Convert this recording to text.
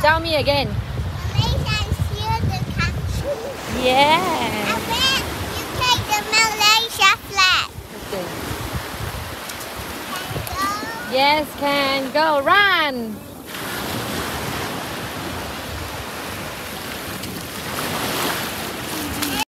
Tell me again. Malaysia is still the country. Yeah. And then you take the Malaysia flag. Okay. Can go. Yes, can go. Run.